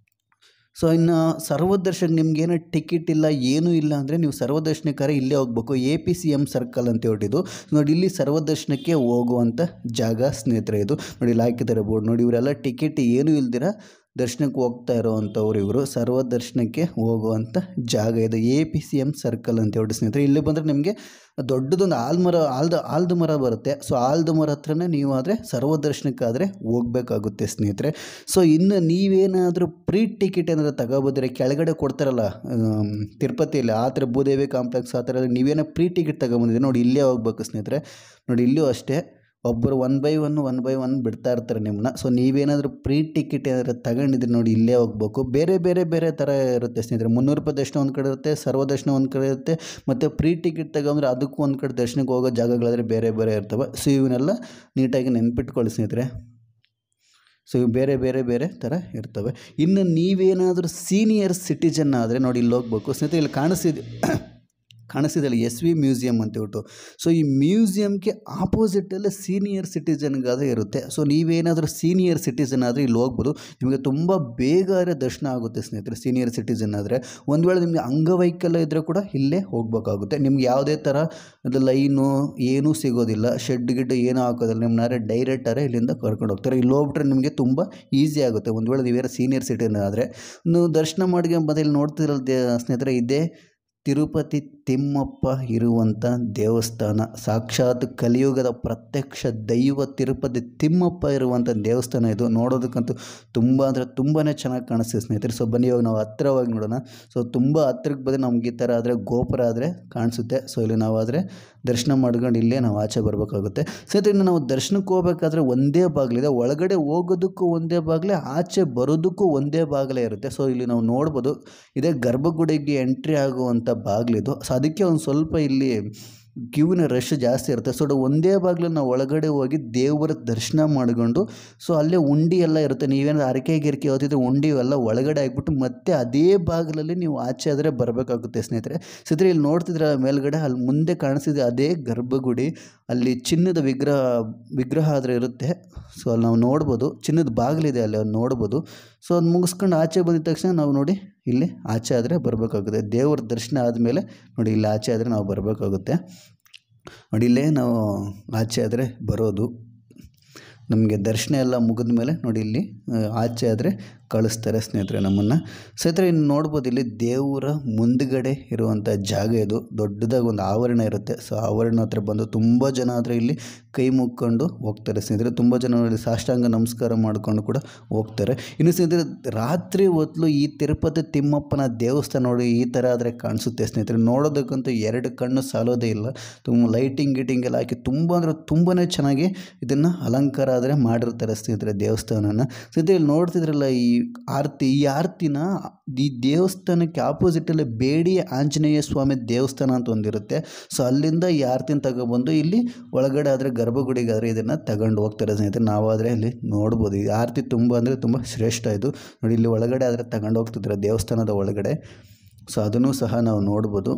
ಸೊ ಇನ್ನು ಸರ್ವದರ್ಶನ ನಿಮಗೇನೋ ಟಿಕೆಟ್ ಇಲ್ಲ ಏನೂ ಇಲ್ಲ ಅಂದರೆ ನೀವು ಸರ್ವದರ್ಶನಕ್ಕಾರೆ ಇಲ್ಲೇ ಹೋಗ್ಬೇಕು. A P C M circle ಅಂತ ಹೇಳ್ತಿದ್ದು ನೋಡಿ, ಇಲ್ಲಿ ಸರ್ವದರ್ಶನಕ್ಕೆ ಹೋಗುವಂಥ ಜಾಗ ಸ್ನೇಹಿತರೆ ಇದು. ನೋಡಿ ಇಲ್ಲಿ ಹಾಕಿದ್ದಾರೆ ಬೋರ್ಡ್ ನೋಡಿ. ಇವರೆಲ್ಲ ಟಿಕೆಟ್ ಏನೂ ಇಲ್ದಿರ ದರ್ಶನಕ್ಕೆ ಹೋಗ್ತಾ ಇರೋವಂಥವ್ರು ಇವರು. ಸರ್ವದರ್ಶನಕ್ಕೆ ಹೋಗುವಂಥ ಜಾಗ ಇದು, A P C M circle ಅಂತ ಹೇಳಿ ಸ್ನೇಹಿತರೆ. ಇಲ್ಲಿ ಬಂದರೆ ನಿಮಗೆ ದೊಡ್ಡದೊಂದು ಆಲ್ಮರ ಆಲ್ದ ಆಲ್ದ ಮರ ಬರುತ್ತೆ. ಸೊ ಆಲ್ದ ಮರ ಹತ್ರನೇ ನೀವು ಆದರೆ ಸರ್ವದರ್ಶನಕ್ಕಾದರೆ ಹೋಗಬೇಕಾಗುತ್ತೆ ಸ್ನೇಹಿತರೆ. ಸೊ ಇನ್ನು ನೀವೇನಾದರೂ ಪ್ರೀ ಟಿಕೆಟ್ ಏನಾದರೂ ತಗೋಬೋದ್ರೆ ಕೆಳಗಡೆ ಕೊಡ್ತಾರಲ್ಲ ತಿರುಪತಿಯಲ್ಲಿ, ಆ ಥರ ಭೂದೇವಿ ಕಾಂಪ್ಲೆಕ್ಸ್ ಆ ಥರ ನೀವೇನೋ ಪ್ರೀ ಟಿಕೆಟ್ ತಗೊಂಬಂದಿದ್ರೆ ನೋಡಿ ಇಲ್ಲೇ ಹೋಗ್ಬೇಕು ಸ್ನೇಹಿತರೆ. ನೋಡಿ ಇಲ್ಲೂ ಅಷ್ಟೇ, ಒಬ್ಬರು one by one one by one ಬಿಡ್ತಾ ಇರ್ತಾರೆ ನಿಮ್ಮನ್ನ. ಸೊ ನೀವೇನಾದರೂ ಪ್ರೀ ಟಿಕೆಟ್ ಏನಾದರೂ ತಗೊಂಡಿದ್ರೆ ನೋಡಿ ಇಲ್ಲೇ ಹೋಗ್ಬೇಕು. ಬೇರೆ ಬೇರೆ ಬೇರೆ ಥರ ಇರುತ್ತೆ ಸ್ನೇಹಿತರೆ. ಮುನ್ನೂರು ರೂಪಾಯಿ ದರ್ಶನ ಒಂದು ಕಡೆ ಇರುತ್ತೆ, ಸರ್ವದರ್ಶನ ಒಂದು ಕಡೆ ಇರುತ್ತೆ, ಮತ್ತು ಪ್ರೀ ಟಿಕೆಟ್ ತಗೊಂಡ್ರೆ ಅದಕ್ಕೂ ಒಂದು ಕಡೆ ದರ್ಶನಕ್ಕೆ ಹೋಗೋ ಜಾಗಗಳಾದರೆ ಬೇರೆ ಬೇರೆ ಇರ್ತವೆ. ಸೊ ಇವನ್ನೆಲ್ಲ ನೀಟಾಗಿ ನೆನ್ಪಿಟ್ಕೊಳ್ಳಿ ಸ್ನೇಹಿತರೆ. ಸೊ ಇವು ಬೇರೆ ಬೇರೆ ಬೇರೆ ಥರ ಇರ್ತವೆ. ಇನ್ನು ನೀವೇನಾದರೂ ಸೀನಿಯರ್ ಸಿಟಿಜನ್ ಆದರೆ ನೋಡಿ ಇಲ್ಲಿ ಹೋಗ್ಬೇಕು ಸ್ನೇಹಿತರೆ. ಇಲ್ಲಿ ಕಾಣಿಸ್ತಿದೆ ಕಾಣಿಸ್ತಿದೆಯಲ್ಲ ಎಸ್ ವಿ ಮ್ಯೂಸಿಯಮ್ ಅಂತ ಹೇಳ್ಬಿಟ್ಟು. ಸೊ ಈ ಮ್ಯೂಸಿಯಮ್ಗೆ ಆಪೋಸಿಟಲ್ಲೇ ಸೀನಿಯರ್ ಸಿಟಿಜನ್ಗಾದರೆ ಇರುತ್ತೆ. ಸೊ ನೀವೇನಾದರೂ ಸೀನಿಯರ್ ಸಿಟಿಜನ್ ಆದರೆ ಇಲ್ಲಿ ಹೋಗ್ಬೋದು. ನಿಮಗೆ ತುಂಬ ಬೇಗ ದರ್ಶನ ಆಗುತ್ತೆ ಸ್ನೇಹಿತರೆ ಸೀನಿಯರ್ ಸಿಟಿಜನ್ ಆದರೆ. ಒಂದು ವೇಳೆ ನಿಮಗೆ ಅಂಗವೈಕಲ್ಯ ಇದ್ದರೆ ಕೂಡ ಇಲ್ಲೇ ಹೋಗಬೇಕಾಗುತ್ತೆ. ನಿಮ್ಗೆ ಯಾವುದೇ ಥರ ಅದು ಲೈನು ಏನೂ ಸಿಗೋದಿಲ್ಲ, ಶೆಡ್ ಗಿಡ್ ಏನೂ ಹಾಕೋದಿಲ್ಲ. ನಿಮ್ಮನ್ನಾರೆ ಡೈರೆಕ್ಟಾರೆ ಇಲ್ಲಿಂದ ಕರ್ಕೊಂಡು ಹೋಗ್ತಾರೆ. ಇಲ್ಲಿ ಹೋಗ್ಬಿಟ್ರೆ ನಿಮಗೆ ತುಂಬ ಈಸಿ ಆಗುತ್ತೆ. ಒಂದು ವೇಳೆ ನೀವೇನೋ ಸೀನಿಯರ್ ಸಿಟಿಜನ್ ಆದರೆ ನೀವು ದರ್ಶನ ಮಾಡಿ ಬಂದು ಇಲ್ಲಿ ನೋಡ್ತಿರಲ್ಲ ಸ್ನೇಹಿತರೆ, ಇದೇ ತಿರುಪತಿ ತಿಮ್ಮಪ್ಪ ಇರುವಂಥ ದೇವಸ್ಥಾನ. ಸಾಕ್ಷಾತ್ ಕಲಿಯುಗದ ಪ್ರತ್ಯಕ್ಷ ದೈವ ತಿರುಪತಿ ತಿಮ್ಮಪ್ಪ ಇರುವಂಥ ದೇವಸ್ಥಾನ ಇದು. ನೋಡೋದಕ್ಕಂತೂ ತುಂಬ ಅಂದರೆ ತುಂಬಾ ಚೆನ್ನಾಗಿ ಕಾಣಿಸ್ತಿದೆ ಸ್ನೇಹಿತರೆ. ಸೊ ಬನ್ನಿ ಇವಾಗ ನಾವು ಹತ್ತಿರವಾಗಿ ನೋಡೋಣ. ಸೊ ತುಂಬ ಹತ್ತಿರಕ್ಕೆ ಬಂದರೆ ನಮ್ಗೆ ಈ ಥರ ಆದರೆ ಗೋಪುರ ಆದರೆ ಕಾಣಿಸುತ್ತೆ. ಸೊ ಇಲ್ಲಿ ನಾವಾದರೆ ದರ್ಶನ ಮಾಡ್ಕೊಂಡು ಇಲ್ಲೇ ನಾವು ಆಚೆ ಬರಬೇಕಾಗುತ್ತೆ ಸ್ನೇಹಿತರೆ. ಇನ್ನು ನಾವು ದರ್ಶನಕ್ಕೆ ಹೋಗಬೇಕಾದ್ರೆ ಒಂದೇ ಬಾಗಿಲಿದೆ, ಒಳಗಡೆ ಹೋಗೋದಕ್ಕೂ ಒಂದೇ ಬಾಗಿಲೇ, ಆಚೆ ಬರೋದಕ್ಕೂ ಒಂದೇ ಬಾಗಿಲೇ ಇರುತ್ತೆ. ಸೊ ಇಲ್ಲಿ ನಾವು ನೋಡ್ಬೋದು, ಇದೇ ಗರ್ಭಗುಡಿಗೆ ಎಂಟ್ರಿ ಆಗುವಂಥ ಬಾಗಿಲಿದು. ಸೊ ಅದಕ್ಕೆ ಒಂದು ಸ್ವಲ್ಪ ಇಲ್ಲಿ ಕ್ಯೂವಿನ ರಶ್ ಜಾಸ್ತಿ ಇರುತ್ತೆ. ಸೊ ಒಂದೇ ಬಾಗಿಲು ನಾವು ಒಳಗಡೆ ಹೋಗಿ ದೇವರ ದರ್ಶನ ಮಾಡಿಕೊಂಡು, ಸೊ ಅಲ್ಲೇ ಉಂಡಿ ಎಲ್ಲ ಇರುತ್ತೆ. ನೀವೇನಾದ್ರು ಅರಕೆ ಗಿರಿಕೆ ಓದಿದ್ರೆ ಉಂಡಿ ಎಲ್ಲ ಒಳಗಡೆ ಆಗಿಬಿಟ್ಟು ಮತ್ತೆ ಅದೇ ಬಾಗಿಲಲ್ಲಿ ನೀವು ಆಚೆ ಆದರೆ ಬರಬೇಕಾಗುತ್ತೆ ಸ್ನೇಹಿತರೆ. ಸ್ನೇಹಿತರೆ ಇಲ್ಲಿ ನೋಡ್ತಿದ್ರೆ ಮೇಲ್ಗಡೆ ಅಲ್ಲಿ ಮುಂದೆ ಕಾಣಿಸ್ತಿದೆ ಅದೇ ಗರ್ಭಗುಡಿ. ಅಲ್ಲಿ ಚಿನ್ನದ ವಿಗ್ರಹ ವಿಗ್ರಹ ಆದರೆ ಇರುತ್ತೆ. ಸೊ ಅಲ್ಲಿ ನಾವು ನೋಡ್ಬೋದು, ಚಿನ್ನದ ಬಾಗಿಲಿದೆ ಅಲ್ಲಿ ಅವ್ರು ನೋಡ್ಬೋದು. ಸೊ ಅದು ಮುಗಿಸ್ಕೊಂಡು ಆಚೆ ಬಂದಿದ ತಕ್ಷಣ ನಾವು ನೋಡಿ ಇಲ್ಲಿ ಆಚೆ ಆದರೆ ಬರಬೇಕಾಗುತ್ತೆ. ದೇವರ ದರ್ಶನ ಆದಮೇಲೆ ನೋಡಿ ಇಲ್ಲಿ ಆಚೆ ಆದರೆ ನಾವು ಬರಬೇಕಾಗುತ್ತೆ. ನೋಡಿ ಇಲ್ಲೇ ನಾವು ಆಚೆ ಆದರೆ ಬರೋದು. ನಮಗೆ ದರ್ಶನ ಎಲ್ಲ ಮುಗಿದ ಮೇಲೆ ನೋಡಿ ಇಲ್ಲಿ ಆಚೆ ಆದರೆ ಕಳಿಸ್ತಾರೆ ಸ್ನೇಹಿತರೆ ನಮ್ಮನ್ನು. ಸ್ನೇಹಿತರೆ ಇನ್ನು ನೋಡ್ಬೋದು ಇಲ್ಲಿ ದೇವರ ಮುಂದುಗಡೆ ಇರುವಂಥ ಜಾಗ ಇದು. ದೊಡ್ಡದಾಗಿ ಒಂದು ಆವರಣ ಇರುತ್ತೆ. ಸೊ ಆವರಣ ಹತ್ರ ಬಂದು ತುಂಬ ಜನ ಆದರೆ ಇಲ್ಲಿ ಕೈ ಮುಕ್ಕೊಂಡು ಹೋಗ್ತಾರೆ ಸ್ನೇಹಿತರೆ. ತುಂಬ ಜನ ಇಲ್ಲಿ ಸಾಷ್ಟಾಂಗ ನಮಸ್ಕಾರ ಮಾಡಿಕೊಂಡು ಕೂಡ ಹೋಗ್ತಾರೆ. ಇನ್ನು ಸ್ನೇಹಿತರೆ ರಾತ್ರಿ ಹೊತ್ತು ಈ ತಿರುಪತಿ ತಿಮ್ಮಪ್ಪನ ದೇವಸ್ಥಾನ ನೋಡಿ ಈ ಥರ ಆದರೆ ಕಾಣಿಸುತ್ತೆ ಸ್ನೇಹಿತರೆ. ನೋಡೋದಕ್ಕಂತೂ ಎರಡು ಕಣ್ಣು ಸಾಲೋದೇ ಇಲ್ಲ. ತುಂಬ ಲೈಟಿಂಗ್ ಗಿಟಿಂಗ್ ಎಲ್ಲ ಹಾಕಿ ತುಂಬ ಅಂದರೆ ತುಂಬಾ ಚೆನ್ನಾಗಿ ಇದನ್ನು ಅಲಂಕಾರ ಆದರೆ ಮಾಡಿರ್ತಾರೆ ಸ್ನೇಹಿತರೆ ದೇವಸ್ಥಾನನ. ಸ್ನೇಹಿತರೆ ಇಲ್ಲಿ ನೋಡ್ತಿದ್ರಲ್ಲ ಈ ಆರತಿ, ಈ ಆರತಿನ ಈ ದೇವಸ್ಥಾನಕ್ಕೆ ಆಪೋಸಿಟಲ್ಲಿ ಬೇಡಿ ಆಂಜನೇಯ ಸ್ವಾಮಿ ದೇವಸ್ಥಾನ ಅಂತ ಒಂದಿರುತ್ತೆ. ಸೊ ಅಲ್ಲಿಂದ ಈ ಆರತಿನ ತಗೊಬಂದು ಇಲ್ಲಿ ಒಳಗಡೆ ಆದರೆ ಗರ್ಭಗುಡಿಗೆ ಆದರೆ ಇದನ್ನು ತಗೊಂಡು ಹೋಗ್ತಾರೆ ಸ್ನೇಹಿತರೆ. ನಾವಾದರೆ ಇಲ್ಲಿ ನೋಡ್ಬೋದು ಈ ಆರತಿ ತುಂಬ ಅಂದರೆ ತುಂಬ ಶ್ರೇಷ್ಠ ಇದು ನೋಡಿ. ಇಲ್ಲಿ ಒಳಗಡೆ ಆದರೆ ತಗೊಂಡು ಹೋಗ್ತಿದ್ದಾರೆ ದೇವಸ್ಥಾನದ ಒಳಗಡೆ. ಸೊ ಅದನ್ನು ಸಹ ನಾವು ನೋಡ್ಬೋದು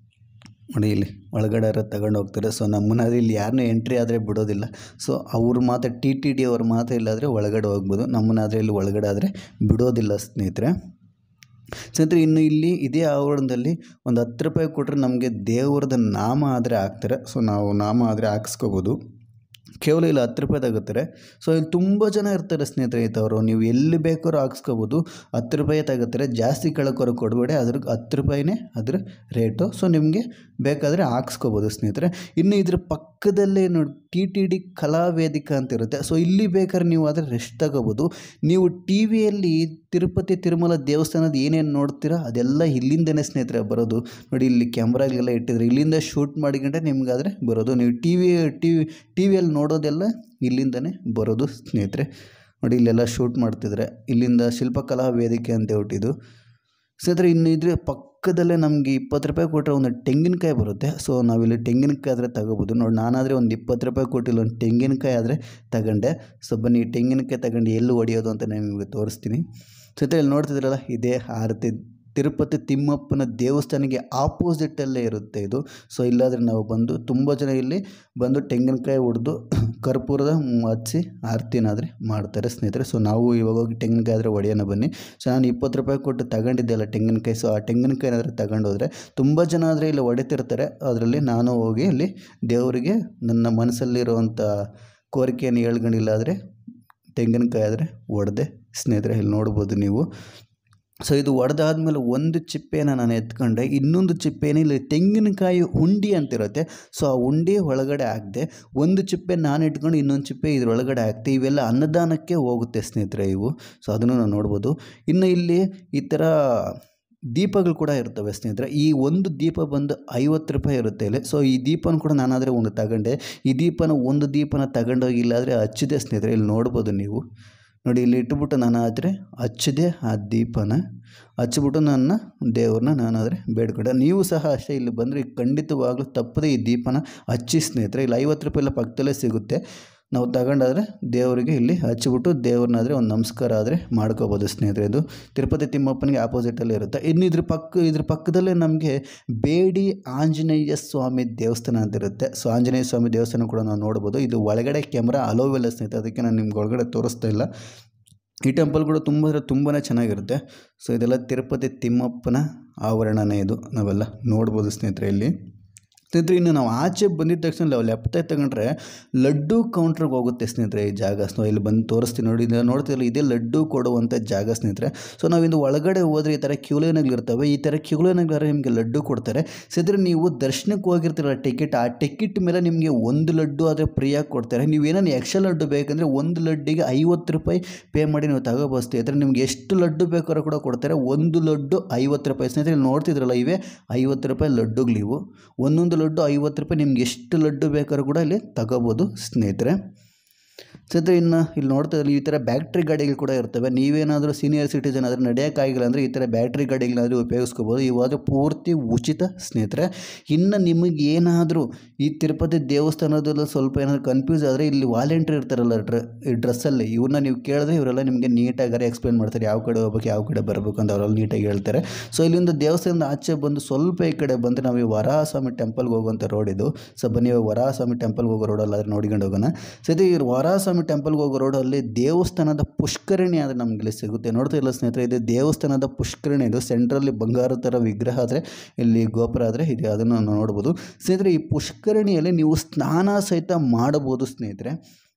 ನೋಡಿ. ಇಲ್ಲಿ ಒಳಗಡೆ ಅವರು ತಗೊಂಡು ಹೋಗ್ತಾರೆ. ಸೊ ನಮ್ಮನ್ನ ಇಲ್ಲಿ ಯಾರನ್ನೂ ಎಂಟ್ರಿ ಆದರೆ ಬಿಡೋದಿಲ್ಲ. ಸೊ ಅವ್ರು ಮಾತ್ರ ಟಿ ಟಿ ಡಿ ಅವ್ರು ಮಾತ್ರ ಇಲ್ಲಾದರೆ ಒಳಗಡೆ ಹೋಗ್ಬೋದು. ನಮ್ಮನ್ನಾದರೆ ಇಲ್ಲಿ ಒಳಗಡೆ ಆದರೆ ಬಿಡೋದಿಲ್ಲ ಸ್ನೇಹಿತರೆ. ಸ್ನೇಹಿತರೆ ಇನ್ನು ಇಲ್ಲಿ ಇದೇ ಆವರಣದಲ್ಲಿ ಒಂದು ಹತ್ತು ರೂಪಾಯಿ ಕೊಟ್ಟರೆ ನಮಗೆ ದೇವ್ರದ ನಾಮ ಆದರೆ ಹಾಕ್ತಾರೆ. ಸೊ ನಾವು ನಾಮ ಆದರೆ ಹಾಕಿಸ್ಕೋಬೋದು. ಕೇವಲ ಇಲ್ಲಿ ಹತ್ತು ರೂಪಾಯಿ ತಗೋತಾರೆ. ಸೊ ಇಲ್ಲಿ ತುಂಬ ಜನ ಇರ್ತಾರೆ ಸ್ನೇಹಿತರೆ ಇದ್ದವರು. ನೀವು ಎಲ್ಲಿ ಬೇಕಾದ್ರೂ ಹಾಕ್ಸ್ಕೋಬೋದು. ಹತ್ತು ರೂಪಾಯಿ ತಗೋತಾರೆ. ಜಾಸ್ತಿ ಕೆಳಕೋರು ಕೊಡಬೇಡಿ. ಅದ್ರ ಹತ್ತು ರೂಪಾಯಿನೇ ಅದ್ರ ರೇಟು. ಸೊ ನಿಮಗೆ ಬೇಕಾದರೆ ಹಾಕ್ಸ್ಕೋಬೋದು ಸ್ನೇಹಿತರೆ. ಇನ್ನು ಇದ್ರ ಪಕ್ಕದಲ್ಲೇ ನೋಡಿ ಟಿ ಟಿ ಡಿ ಕಲಾ ವೇದಿಕೆ ಅಂತ ಇರುತ್ತೆ. ಸೊ ಇಲ್ಲಿ ಬೇಕಾದ್ರೆ ನೀವು ಆದರೆ ರೆಸ್ಟ್ ತಗೋಬೋದು. ನೀವು ಟಿ ವಿಯಲ್ಲಿ ತಿರುಪತಿ ತಿರುಮಲ ದೇವಸ್ಥಾನದ ಏನೇನು ನೋಡ್ತೀರಾ ಅದೆಲ್ಲ ಇಲ್ಲಿಂದನೇ ಸ್ನೇಹಿತರೆ ಬರೋದು. ನೋಡಿ ಇಲ್ಲಿ ಕ್ಯಾಮ್ರಾಗೆಲ್ಲ ಇಟ್ಟಿದ್ರೆ ಇಲ್ಲಿಂದ ಶೂಟ್ ಮಾಡಿಕೊಂಡ್ರೆ ನಿಮಗಾದರೆ ಬರೋದು. ನೀವು T V T V T ವಿಯಲ್ಲಿ ನೋಡೋದೆಲ್ಲ ಇಲ್ಲಿಂದನೇ ಬರೋದು ಸ್ನೇಹಿತರೆ. ನೋಡಿ ಇಲ್ಲೆಲ್ಲ ಶೂಟ್ ಮಾಡ್ತಿದ್ರೆ ಇಲ್ಲಿಂದ ಶಿಲ್ಪಕಲಾ ವೇದಿಕೆ ಅಂತ ಹುಟ್ಟಿದ್ದು ಸ್ನೇಹಿತರೆ. ಇನ್ನು ಇದ್ರೆ ಪಕ್ಕದಲ್ಲೇ ನಮಗೆ ಇಪ್ಪತ್ತು ರೂಪಾಯಿ ಕೊಟ್ಟರೆ ಒಂದು ತೆಂಗಿನಕಾಯಿ ಬರುತ್ತೆ. ಸೊ ನಾವಿಲ್ಲಿ ತೆಂಗಿನಕಾಯಿ ಆದರೆ ತಗೋಬೋದು. ನೋಡಿ ನಾನಾದರೆ ಒಂದು ಇಪ್ಪತ್ತು ರೂಪಾಯಿ ಕೊಟ್ಟಿಲ್ಲ ಒಂದು ತೆಂಗಿನಕಾಯಿ ಆದರೆ ತಗೊಂಡೆ. ಸೊ ಬನ್ನಿ ತೆಂಗಿನಕಾಯಿ ತಗೊಂಡು ಎಲ್ಲಿ ಹೊಡೆಯೋದು ಅಂತ ನಾನು ನಿಮಗೆ ತೋರಿಸ್ತೀನಿ. ಸ್ನೇಹಿತರೆ ಇಲ್ಲಿ ನೋಡ್ತಿದ್ರಲ್ಲ ಇದೇ ಆರತಿ ತಿರುಪತಿ ತಿಮ್ಮಪ್ಪನ ದೇವಸ್ಥಾನಕ್ಕೆ ಆಪೋಸಿಟಲ್ಲೇ ಇರುತ್ತೆ ಇದು. ಸೊ ಇಲ್ಲಾದರೆ ನಾವು ಬಂದು ತುಂಬ ಜನ ಇಲ್ಲಿ ಬಂದು ತೆಂಗಿನಕಾಯಿ ಹೊಡೆದು ಕರ್ಪೂರದ ಹಚ್ಚಿ ಆರತಿನಾದರೆ ಮಾಡ್ತಾರೆ ಸ್ನೇಹಿತರೆ. ಸೊ ನಾವು ಇವಾಗ ಹೋಗಿ ತೆಂಗಿನಕಾಯಿ ಆದರೆ ಹೊಡೆಯೋಣ ಬನ್ನಿ. ಸೊ ನಾನು ಇಪ್ಪತ್ತು ರೂಪಾಯಿ ಕೊಟ್ಟು ತಗೊಂಡಿದ್ದೆ ಅಲ್ಲ ತೆಂಗಿನಕಾಯಿ. ಸೊ ಆ ತೆಂಗಿನಕಾಯಿ ಏನಾದರೂ ತಗೊಂಡೋದ್ರೆ ತುಂಬ ಜನ ಆದರೆ ಇಲ್ಲಿ ಹೊಡಿತಿರ್ತಾರೆ. ಅದರಲ್ಲಿ ನಾನು ಹೋಗಿ ಇಲ್ಲಿ ದೇವರಿಗೆ ನನ್ನ ಮನಸ್ಸಲ್ಲಿರುವಂಥ ಕೋರಿಕೆಯನ್ನು ಹೇಳ್ಕೊಂಡಿಲ್ಲ ಆದರೆ ತೆಂಗಿನಕಾಯಿ ಆದರೆ ಹೊಡೆದೆ ಸ್ನೇಹಿತರೆ. ಇಲ್ಲಿ ನೋಡ್ಬೋದು ನೀವು. ಸೊ ಇದು ಒಡೆದಾದ್ಮೇಲೆ ಒಂದು ಚಿಪ್ಪೆನ ನಾನು ಎತ್ಕೊಂಡೆ. ಇನ್ನೊಂದು ಚಿಪ್ಪೆನ ಇಲ್ಲಿ ತೆಂಗಿನಕಾಯಿ ಹುಂಡಿ ಅಂತಿರುತ್ತೆ. ಸೊ ಆ ಹುಂಡಿ ಒಳಗಡೆ ಹಾಕಿದೆ. ಒಂದು ಚಿಪ್ಪೆ ನಾನು ಇಟ್ಕೊಂಡು ಇನ್ನೊಂದು ಚಿಪ್ಪೆ ಇದರೊಳಗಡೆ ಹಾಕ್ತೆ. ಇವೆಲ್ಲ ಅನ್ನದಾನಕ್ಕೆ ಹೋಗುತ್ತೆ ಸ್ನೇಹಿತರೆ ಇವು. ಸೊ ಅದನ್ನು ನಾವು ನೋಡ್ಬೋದು. ಇನ್ನು ಇಲ್ಲಿ ಈ ಥರ ದೀಪಗಳು ಕೂಡ ಇರ್ತವೆ ಸ್ನೇಹಿತರೆ. ಈ ಒಂದು ದೀಪ ಬಂದು ಐವತ್ತು ರೂಪಾಯಿ ಇರುತ್ತೆ ಇಲ್ಲಿ. ಸೊ ಈ ದೀಪನ ಕೂಡ ನಾನಾದರೆ ಒಂದು ತಗೊಂಡೆ. ಈ ದೀಪನ ಒಂದು ದೀಪನ ತಗೊಂಡೋಗಿಲ್ಲ ಆದರೆ ಹಚ್ಚಿದೆ ಸ್ನೇಹಿತರೆ. ಇಲ್ಲಿ ನೋಡ್ಬೋದು ನೀವು. ನೋಡಿ ಇಲ್ಲಿ ಇಟ್ಬಿಟ್ಟು ನಾನು ಆದರೆ ಹಚ್ಚಿದೆ ಆ ದೀಪನ ಹಚ್ಚಿಬಿಟ್ಟು ನನ್ನ ದೇವ್ರನ್ನ ನಾನಾದರೆ ಬೇಡ್ಕೊಂಡೆ. ನೀವು ಸಹ ಅಷ್ಟೇ ಇಲ್ಲಿ ಬಂದರೆ ಖಂಡಿತವಾಗ್ಲೂ ತಪ್ಪದೆ ಈ ದೀಪನ ಹಚ್ಚಿ ಸ್ನೇಹಿತರೆ. ಇಲ್ಲಿ ಐವತ್ತು ರೂಪಾಯಿ ಎಲ್ಲ ಪಕ್ಕದಲ್ಲೇ ಸಿಗುತ್ತೆ. ನಾವು ತಗೊಂಡಾದರೆ ದೇವರಿಗೆ ಇಲ್ಲಿ ಹಚ್ಚಿಬಿಟ್ಟು ದೇವ್ರನ್ನಾದರೆ ಒಂದು ನಮಸ್ಕಾರ ಆದರೆ ಮಾಡ್ಕೋಬೋದು ಸ್ನೇಹಿತರೆ. ಇದು ತಿರುಪತಿ ತಿಮ್ಮಪ್ಪನಿಗೆ ಆಪೋಸಿಟಲ್ಲೇ ಇರುತ್ತೆ. ಇನ್ನು ಇದ್ರ ಪಕ್ಕ ಇದ್ರ ಪಕ್ಕದಲ್ಲೇ ನಮಗೆ ಬೇಡಿ ಆಂಜನೇಯ ಸ್ವಾಮಿ ದೇವಸ್ಥಾನ ಅಂತ ಇರುತ್ತೆ. ಸೊ ಆಂಜನೇಯ ಸ್ವಾಮಿ ದೇವಸ್ಥಾನ ಕೂಡ ನಾವು ನೋಡ್ಬೋದು. ಇದು ಒಳಗಡೆ ಕ್ಯಾಮ್ರಾ ಅಲೋವಿಲ್ಲ ಸ್ನೇಹಿತರೆ. ಅದಕ್ಕೆ ನಾನು ನಿಮ್ಗೆ ಒಳಗಡೆ ತೋರಿಸ್ತಾ ಇಲ್ಲ. ಈ ಟೆಂಪಲ್ಗಳು ತುಂಬ ಅಂದರೆ ತುಂಬಾ ಚೆನ್ನಾಗಿರುತ್ತೆ. ಸೊ ಇದೆಲ್ಲ ತಿರುಪತಿ ತಿಮ್ಮಪ್ಪನ ಆವರಣನೇ ಇದು. ನಾವೆಲ್ಲ ನೋಡ್ಬೋದು ಸ್ನೇಹಿತರೆ ಇಲ್ಲಿ. ಸ್ನೇಹಿತರೆ ಇನ್ನು ನಾವು ಆಚೆ ಬಂದಿದ್ದ ತಕ್ಷಣ ನಾವು ಲೆಫ್ಟ್ ತಗೊಂಡ್ರೆ ಲಡ್ಡು ಕೌಂಟ್ರಿಗೆ ಹೋಗುತ್ತೆ ಸ್ನೇಹಿತರೆ ಈ ಜಾಗ. ಸೊ ಇಲ್ಲಿ ಬಂದು ತೋರಿಸ್ತೀನಿ ನೋಡಿ. ನೋಡ್ತಿರಲ್ಲ ಇದೇ ಲಡ್ಡು ಕೊಡುವಂಥ ಜಾಗ ಸ್ನೇಹಿತರೆ. ಸೊ ನಾವಿಂದು ಒಳಗಡೆ ಹೋದರೆ ಈ ಥರ ಕ್ಯೂ ಲೈನ್ಗಳಿರ್ತವೆ. ಈ ಥರ ಕ್ಯೂ ಲೈನ್ಗಳಾದ್ರೆ ನಿಮಗೆ ಲಡ್ಡು ಕೊಡ್ತಾರೆ ಸ್ನೇಹಿತರೆ. ನೀವು ದರ್ಶನಕ್ಕೆ ಹೋಗಿರ್ತೀರಲ್ಲ ಟಿಕೆಟ್, ಆ ಟಿಕೆಟ್ ಮೇಲೆ ನಿಮಗೆ ಒಂದು ಲಡ್ಡು ಆದರೆ ಫ್ರೀಯಾಗಿ ಕೊಡ್ತಾರೆ. ನೀವು ಏನಾದ್ರು ಎಕ್ಸ್ಟ್ರಾ ಲಡ್ಡು ಬೇಕಂದರೆ ಒಂದು ಲಡ್ಡಿಗೆ ಐವತ್ತು ರೂಪಾಯಿ ಪೇ ಮಾಡಿ ನೀವು ತಗೋಬೋದು ಸ್ನೇಹಿತರೆ. ನಿಮ್ಗೆ ಎಷ್ಟು ಲಡ್ಡು ಬೇಕಾದ್ರೂ ಕೂಡ ಕೊಡ್ತಾರೆ. ಒಂದು ಲಡ್ಡು ಐವತ್ತು ರೂಪಾಯಿ ಸ್ನೇಹಿತರೆ. ಇಲ್ಲಿ ನೋಡ್ತಿದ್ರಲ್ಲ ಇವೇ ಐವತ್ತು ರೂಪಾಯಿ ಲಡ್ಡುಗಳಿವು. ಒಂದೊಂದು ಲಡ್ಡು ಐವತ್ತು ರೂಪಾಯಿ. ನಿಮ್ಗೆ ಎಷ್ಟು ಲಡ್ಡು ಬೇಕಾದ್ರೂ ಕೂಡ ಇಲ್ಲಿ ತಗೋಬೋದು ಸ್ನೇಹಿತರೆ. ಸ್ನೇಹಿತರೆ ಇನ್ನು ಇಲ್ಲಿ ನೋಡ್ತಾ ಇದ್ದಲ್ಲಿ ಈ ಥರ ಬ್ಯಾಟ್ರಿ ಗಾಡಿಗಳು ಕೂಡ ಇರ್ತವೆ. ನೀವೇನಾದರೂ ಸೀನಿಯರ್ ಸಿಟಿಜನ್ ಆದರೆ ನಡೆಯೋಕ್ಕಾಗಿಲ್ಲ ಅಂದರೆ ಈ ಥರ ಬ್ಯಾಟ್ರಿ ಗಾಡಿಗಳಾದರೂ ಉಪಯೋಗಿಸ್ಕೋಬೋದು. ಇವಾದರೆ ಪೂರ್ತಿ ಉಚಿತ ಸ್ನೇಹಿತರೆ. ಇನ್ನು ನಿಮಗೆ ಏನಾದರೂ ಈ ತಿರುಪತಿ ದೇವಸ್ಥಾನದಲ್ಲೂ ಸ್ವಲ್ಪ ಏನಾದರೂ ಕನ್ಫ್ಯೂಸ್ ಆದರೆ ಇಲ್ಲಿ ವಾಲೆಂಟ್ರಿ ಇರ್ತಾರಲ್ಲ ಡ್ರ ಈ ಡ್ರೆಸ್ಸಲ್ಲಿ, ಇವ್ರನ್ನ ನೀವು ಕೇಳಿದ್ರೆ ಇವರೆಲ್ಲ ನಿಮಗೆ ನೀಟಾಗಾರೆ ಎಕ್ಸ್ಪ್ಲೇನ್ ಮಾಡ್ತಾರೆ. ಯಾವ ಕಡೆ ಹೋಗ್ಬೇಕು ಯಾವ ಕಡೆ ಬರಬೇಕು ಅಂತ ಅವರೆಲ್ಲ ನೀಟಾಗಿ ಹೇಳ್ತಾರೆ. ಸೊ ಇಲ್ಲಿಂದ ದೇವಸ್ಥಾನದ ಆಚೆ ಬಂದು ಸ್ವಲ್ಪ ಈ ಕಡೆ ಬಂದರೆ ನಾವು ಈ ವರಾಹಸ್ವಾಮಿ ಟೆಂಪಲ್ಗೆ ಹೋಗುವಂಥ ರೋಡ್ ಇದು. ಸೊ ಬನ್ನಿ ವರಾಹಸ್ವಾಮಿ ಟೆಂಪಲ್ಗೆ ಹೋಗೋ ರೋಡಲ್ಲಿ ಆದರೆ ನೋಡ್ಕೊಂಡು ಹೋಗೋಣ. ಸರಿ ಈ ವರಾಹಸ್ವಾಮಿ ಟೆಂಪಲ್ಗೆ ಹೋಗೋ ರೋಡಲ್ಲಿ ದೇವಸ್ಥಾನದ ಪುಷ್ಕರಣಿ ಆದರೆ ನಮಗಿಲ್ಲಿ ಸಿಗುತ್ತೆ. ನೋಡ್ತಾ ಇಲ್ಲ ಸ್ನೇಹಿತರೆ, ಇದು ದೇವಸ್ಥಾನದ ಪುಷ್ಕರಣಿ. ಇದು ಸೆಂಟ್ರಲ್ಲಿ ಬಂಗಾರ ಥರ ವಿಗ್ರಹ ಆದರೆ ಇಲ್ಲಿ ಗೋಪುರ ಆದರೆ ಇದೆ, ಅದನ್ನು ನಾವು ನೋಡ್ಬೋದು ಸ್ನೇಹಿತರೆ. ಈ ಪುಷ್ಕರಣಿಯಲ್ಲಿ ನೀವು ಸ್ನಾನ ಸಹಿತ ಮಾಡಬಹುದು ಸ್ನೇಹಿತರೆ.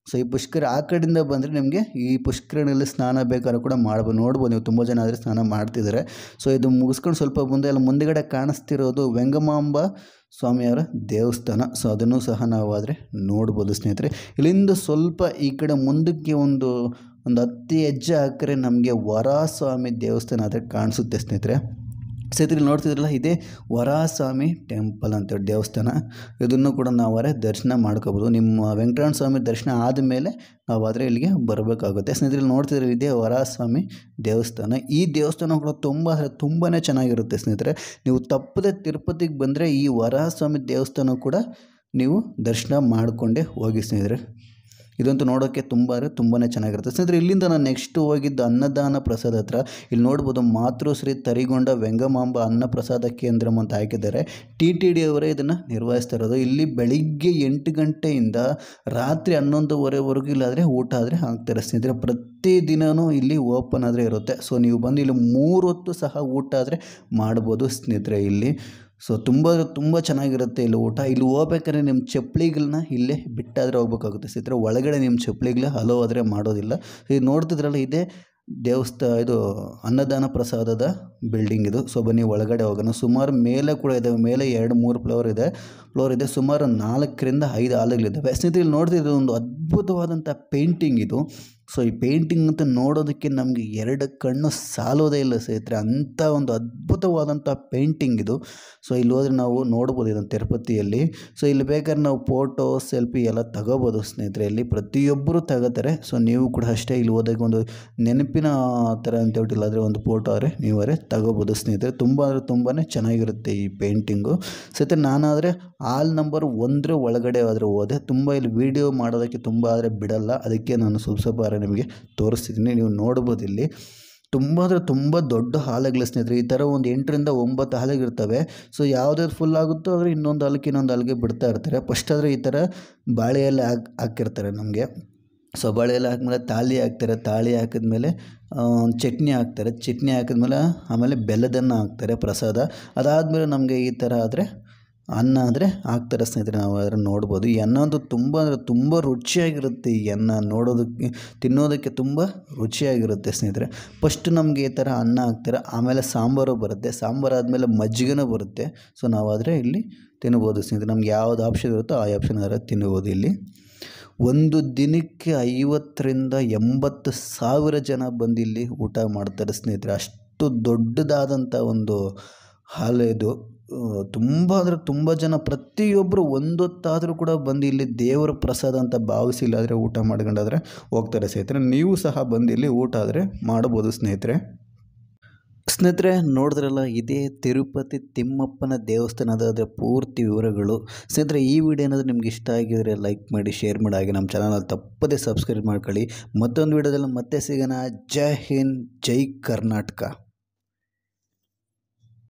ಸೊ ಈ ಪುಷ್ಕರ ಆ ಕಡೆಯಿಂದ ಬಂದರೆ ನಿಮಗೆ ಈ ಪುಷ್ಕರಣಿಯಲ್ಲಿ ಸ್ನಾನ ಬೇಕಾದ್ರೂ ಕೂಡ ಮಾಡ್ಬೋದು. ನೋಡ್ಬೋದು ನೀವು ತುಂಬ ಜನ ಆದರೆ ಸ್ನಾನ ಮಾಡ್ತಿದ್ದಾರೆ. ಸೊ ಇದು ಮುಗಿಸ್ಕೊಂಡು ಸ್ವಲ್ಪ ಮುಂದೆ ಅಲ್ಲಿ ಮುಂದೆಗಡೆ ಕಾಣಿಸ್ತಿರೋದು ವೆಂಗಮಾಂಬ ಸ್ವಾಮಿಯವರ ದೇವಸ್ಥಾನ. ಸೊ ಅದನ್ನು ಸಹ ನಾವು ಆದರೆ ನೋಡ್ಬೋದು ಸ್ನೇಹಿತರೆ. ಇಲ್ಲಿಂದ ಸ್ವಲ್ಪ ಈ ಕಡೆ ಮುಂದಕ್ಕೆ ಒಂದು ಒಂದು ಹತ್ತು ಹೆಜ್ಜೆ ಹಾಕಿದ್ರೆ ನಮಗೆ ವರಾಸ್ವಾಮಿ ದೇವಸ್ಥಾನ ಆದರೆ ಕಾಣಿಸುತ್ತೆ ಸ್ನೇಹಿತರೆ. ಸ್ನೇಹಿತರೆ ನೋಡ್ತಿದ್ರಲ್ಲ, ಇದೇ ವರಾಸ್ವಾಮಿ ಟೆಂಪಲ್ ಅಂತೇಳಿ ದೇವಸ್ಥಾನ. ಇದನ್ನು ಕೂಡ ನಾವಾದರೆ ದರ್ಶನ ಮಾಡ್ಕೋಬೋದು. ನಿಮ್ಮ ವೆಂಕಟರಮಣ ಸ್ವಾಮಿ ದರ್ಶನ ಆದಮೇಲೆ ನಾವಾದರೆ ಇಲ್ಲಿಗೆ ಬರಬೇಕಾಗುತ್ತೆ. ಸ್ನೇಹಿತರೆ ನೋಡ್ತಿದ್ರೆ ಇದೇ ವರಾಸ್ವಾಮಿ ದೇವಸ್ಥಾನ. ಈ ದೇವಸ್ಥಾನ ಕೂಡ ತುಂಬ ತುಂಬಾ ಚೆನ್ನಾಗಿರುತ್ತೆ ಸ್ನೇಹಿತರೆ. ನೀವು ತಪ್ಪದೆ ತಿರುಪತಿಗೆ ಬಂದರೆ ಈ ವರಾಸ್ವಾಮಿ ದೇವಸ್ಥಾನ ಕೂಡ ನೀವು ದರ್ಶನ ಮಾಡಿಕೊಂಡೇ ಹೋಗಿ ಸ್ನೇಹಿತರೆ. ಇದಂತೂ ನೋಡೋಕ್ಕೆ ತುಂಬ ಅಂದರೆ ತುಂಬಾ ಚೆನ್ನಾಗಿರುತ್ತೆ ಸ್ನೇಹಿತರೆ. ಇಲ್ಲಿಂದ ನಾನು ನೆಕ್ಸ್ಟ್ ಹೋಗಿದ್ದು ಅನ್ನದಾನ ಪ್ರಸಾದ ಹತ್ರ. ಇಲ್ಲಿ ನೋಡ್ಬೋದು ಮಾತೃಶ್ರೀ ತರಿಗೊಂಡ ವೆಂಗಮಾಂಬ ಅನ್ನ ಪ್ರಸಾದ ಕೇಂದ್ರಂ ಅಂತ ಹಾಕಿದ್ದಾರೆ. ಟಿ ಟಿ ಡಿ ಅವರೇ ಇದನ್ನು ನಿರ್ವಹಿಸ್ತಾ ಇರೋದು. ಇಲ್ಲಿ ಬೆಳಿಗ್ಗೆ ಎಂಟು ಗಂಟೆಯಿಂದ ರಾತ್ರಿ ಹನ್ನೊಂದುವರೆವರೆಗೂ ಇಲ್ಲಾದರೆ ಊಟ ಆದರೆ ಹಾಕ್ತಾರೆ ಸ್ನೇಹಿತರೆ. ಪ್ರತಿದಿನವೂ ಇಲ್ಲಿ ಓಪನ್ ಆದರೆ ಇರುತ್ತೆ. ಸೊ ನೀವು ಬಂದು ಇಲ್ಲಿ ಮೂರು ಹೊತ್ತು ಸಹ ಊಟ ಆದರೆ ಮಾಡ್ಬೋದು ಸ್ನೇಹಿತರೆ ಇಲ್ಲಿ. ಸೊ ತುಂಬ ತುಂಬ ಚೆನ್ನಾಗಿರುತ್ತೆ ಇಲ್ಲಿ ಊಟ. ಇಲ್ಲಿ ಹೋಗ್ಬೇಕಾದ್ರೆ ನಿಮ್ಮ ಚಪ್ಪಲಿಗಳನ್ನ ಇಲ್ಲೇ ಬಿಟ್ಟಾದರೆ ಹೋಗ್ಬೇಕಾಗುತ್ತೆ ಸ್ನೇಹಿತರೆ. ಒಳಗಡೆ ನಿಮ್ಮ ಚಪ್ಪಲಿಗಳ ಹಲೋ ಆದರೆ ಮಾಡೋದಿಲ್ಲ. ಇದು ನೋಡ್ತಿದ್ರಲ್ಲ, ಇದೇ ದೇವಸ್ಥಾನ, ಇದು ಅನ್ನದಾನ ಪ್ರಸಾದದ ಬಿಲ್ಡಿಂಗ್ ಇದು. ಸೊ ಬನ್ನಿ ಒಳಗಡೆ ಹೋಗೋಣ. ಸುಮಾರು ಮೇಲೆ ಕೂಡ ಇದ್ದಾವೆ, ಮೇಲೆ ಎರಡು ಮೂರು ಫ್ಲೋರ್ ಇದೆ ಫ್ಲೋರ್ ಇದೆ ಸುಮಾರು ನಾಲ್ಕರಿಂದ ಐದು ಹಾಲುಗಳಿದ್ದಾವೆ ಸ್ನೇಹಿತರೆ. ಇಲ್ಲಿ ನೋಡ್ತಿದ್ರೆ ಒಂದು ಅದ್ಭುತವಾದಂಥ ಪೇಂಟಿಂಗ್ ಇದು. ಸೊ ಈ ಪೇಂಟಿಂಗ್ ಅಂತ ನೋಡೋದಕ್ಕೆ ನಮಗೆ ಎರಡು ಕಣ್ಣು ಸಾಲೋದೇ ಇಲ್ಲ ಸ್ನೇಹಿತರೆ, ಅಂಥ ಒಂದು ಅದ್ಭುತವಾದಂಥ ಪೇಂಟಿಂಗ್ ಇದು. ಸೊ ಇಲ್ಲಿ ಹೋದರೆ ನಾವು ನೋಡ್ಬೋದು ಇದನ್ನು ತಿರುಪತಿಯಲ್ಲಿ. ಸೊ ಇಲ್ಲಿ ಬೇಕಾದ್ರೆ ನಾವು ಫೋಟೋ ಸೆಲ್ಫಿ ಎಲ್ಲ ತಗೋಬೋದು ಸ್ನೇಹಿತರೆ. ಇಲ್ಲಿ ಪ್ರತಿಯೊಬ್ಬರು ತಗೋತಾರೆ. ಸೊ ನೀವು ಕೂಡ ಅಷ್ಟೇ ಇಲ್ಲಿ ಹೋದಾಗ ಒಂದು ನೆನಪಿನ ಥರ ಅಂತ ಹೇಳ್ತಿಲ್ಲಾದರೆ ಒಂದು ಫೋಟೋ ಆದರೆ ನೀವೇ ತಗೋಬೋದು ಸ್ನೇಹಿತರೆ. ತುಂಬ ಅಂದರೆ ತುಂಬಾ ಚೆನ್ನಾಗಿರುತ್ತೆ ಈ ಪೇಂಟಿಂಗು ಸ್ನೇಹಿತರೆ. ನಾನಾದರೆ ಹಾಲ್ ನಂಬರ್ ಒಂದರ ಒಳಗಡೆ ಆದರೆ ಹೋದೆ. ತುಂಬ ಇಲ್ಲಿ ವೀಡಿಯೋ ಮಾಡೋದಕ್ಕೆ ತುಂಬ ಆದರೆ ಬಿಡಲ್ಲ, ಅದಕ್ಕೆ ನಾನು ಸ್ವಲ್ಪ ಸ್ವಲ್ಪ ನಿಮಗೆ ತೋರಿಸ್ತಿದ್ದೀನಿ. ನೀವು ನೋಡ್ಬೋದು ಇಲ್ಲಿ ತುಂಬ ಅಂದರೆ ತುಂಬ ದೊಡ್ಡ ಹಾಲುಗಳು ಸ್ನೇಹಿತರೆ. ಈ ಥರ ಒಂದು ಎಂಟರಿಂದ ಒಂಬತ್ತು ಹಾಲುಗಳಿರ್ತವೆ. ಸೊ ಯಾವುದಾದ್ರು ಫುಲ್ ಆಗುತ್ತೋ ಆದರೆ ಇನ್ನೊಂದು ಹಾಲಕ್ಕೆ ಇನ್ನೊಂದು ಹಾಲಿಗೆ ಬಿಡ್ತಾ ಇರ್ತಾರೆ. ಫಸ್ಟ್ ಆದರೆ ಈ ಥರ ಬಾಳೆಯಲ್ಲಿ ಹಾಕಿ ಹಾಕಿರ್ತಾರೆ ನಮಗೆ. ಸೊ ಬಾಳೆಯಲ್ಲಿ ಹಾಕಿದ್ಮೇಲೆ ತಾಳಿ ಹಾಕ್ತಾರೆ. ತಾಳಿ ಹಾಕಿದ್ಮೇಲೆ ಚಟ್ನಿ ಹಾಕ್ತಾರೆ. ಚಟ್ನಿ ಹಾಕಿದ್ಮೇಲೆ ಆಮೇಲೆ ಬೆಲ್ಲದನ್ನು ಹಾಕ್ತಾರೆ ಪ್ರಸಾದ. ಅದಾದಮೇಲೆ ನಮಗೆ ಈ ಥರ ಆದರೆ ಅನ್ನ ಆದರೆ ಹಾಕ್ತಾರೆ ಸ್ನೇಹಿತರೆ. ನಾವು ಅದನ್ನು ನೋಡ್ಬೋದು. ಈ ಅನ್ನ ಅಂತೂ ತುಂಬ ಅಂದರೆ ತುಂಬ ರುಚಿಯಾಗಿರುತ್ತೆ. ಈ ಅನ್ನ ನೋಡೋದಕ್ಕೆ ತಿನ್ನೋದಕ್ಕೆ ತುಂಬ ರುಚಿಯಾಗಿರುತ್ತೆ ಸ್ನೇಹಿತರೆ. ಫಸ್ಟ್ ನಮಗೆ ಈ ಥರ ಅನ್ನ ಹಾಕ್ತಾರೆ, ಆಮೇಲೆ ಸಾಂಬಾರು ಬರುತ್ತೆ. ಸಾಂಬಾರು ಆದಮೇಲೆ ಮಜ್ಜಿಗೆನೂ ಬರುತ್ತೆ. ಸೊ ನಾವಾದರೆ ಇಲ್ಲಿ ತಿನ್ಬೋದು ಸ್ನೇಹಿತರೆ. ನಮ್ಗೆ ಯಾವ್ದು ಆಪ್ಷನ್ ಇರುತ್ತೋ ಆ ಆಪ್ಷನ್ ಆದರೆ ತಿನ್ಬೋದು ಇಲ್ಲಿ. ಒಂದು ದಿನಕ್ಕೆ ಐವತ್ತರಿಂದ ಎಂಬತ್ತು ಸಾವಿರ ಜನ ಬಂದು ಇಲ್ಲಿ ಊಟ ಮಾಡ್ತಾರೆ ಸ್ನೇಹಿತರೆ. ಅಷ್ಟು ದೊಡ್ಡದಾದಂಥ ಒಂದು ಹಾಲು ಇದು. ತುಂಬ ಅಂದರೆ ತುಂಬ ಜನ ಪ್ರತಿಯೊಬ್ಬರು ಒಂದೊತ್ತಾದರೂ ಕೂಡ ಬಂದು ಇಲ್ಲಿ ದೇವರ ಪ್ರಸಾದ ಅಂತ ಭಾವಿಸಿ ಇಲ್ಲಾದರೆ ಊಟ ಮಾಡ್ಕೊಂಡಾದರೆ ಹೋಗ್ತಾರೆ ಸ್ನೇಹಿತರೆ. ನೀವು ಸಹ ಬಂದು ಇಲ್ಲಿ ಊಟ ಆದರೆ ಮಾಡ್ಬೋದು ಸ್ನೇಹಿತರೆ. ಸ್ನೇಹಿತರೆ ನೋಡಿದ್ರಲ್ಲ, ಇದೇ ತಿರುಪತಿ ತಿಮ್ಮಪ್ಪನ ದೇವಸ್ಥಾನದ ಪೂರ್ತಿ ವಿವರಗಳು ಸ್ನೇಹಿತರೆ. ಈ ವಿಡಿಯೋ ಏನಾದರೂ ನಿಮ್ಗೆ ಇಷ್ಟ ಆಗಿದರೆ ಲೈಕ್ ಮಾಡಿ, ಶೇರ್ ಮಾಡಿ, ಹಾಗೆ ನಮ್ಮ ಚಾನಲ್ ತಪ್ಪದೇ ಸಬ್ಸ್ಕ್ರೈಬ್ ಮಾಡ್ಕೊಳ್ಳಿ. ಮತ್ತೊಂದು ವಿಡಿಯೋದಲ್ಲಿ ಮತ್ತೆ ಸಿಗೋಣ. ಜೈ ಹಿಂದ್, ಜೈ ಕರ್ನಾಟಕ.